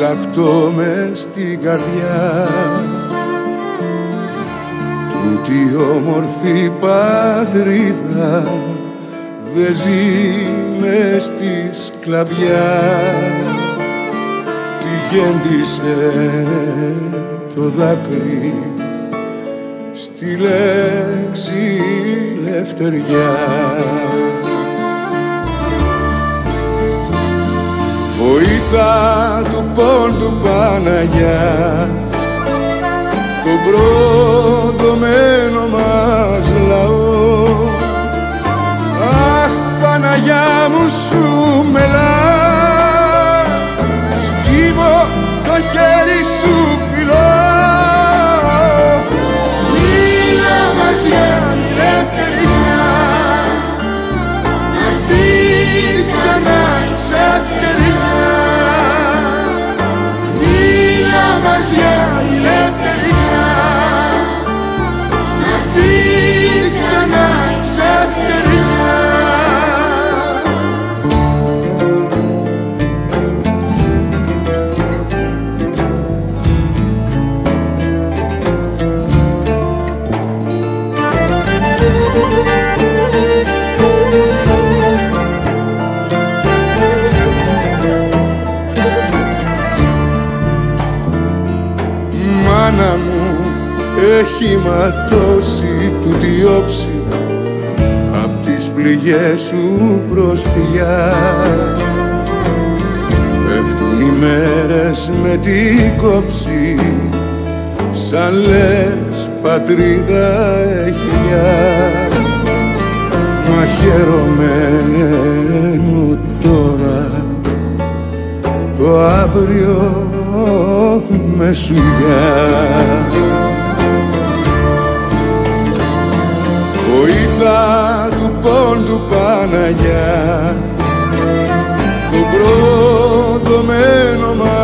ταραχτώ μες στην καρδιά. Τούτη όμορφη πατρίδα δε ζει μες στη σκλαβιά. Τη γέντισε το δάκρυ στη λέξη λευτεριά. Βοήθα του πόντου Παναγιά, το προδομένο μας λαό. Αχ, Παναγιά μου σου μελά, σκύβω το χέρι σου φιλώ. Μίλα μας για ελευθερία, να έρθεις ξανά εξαστεριά. Μίλα μας για ελευθερία, να έρθεις ξανά εξαστεριά. Μάνα μου, έχει ματώσει τούτη όψη απ' τις πληγές σου προσφυγιά. Πέφτουν οι μέρες με την κόψη, σαν λες πατρίδα εχιλιά. Μαχαιρωμένο τώρα το αύριο με σουλιά. Βοήθα του πόντου Παναγιά, το προδομένο μας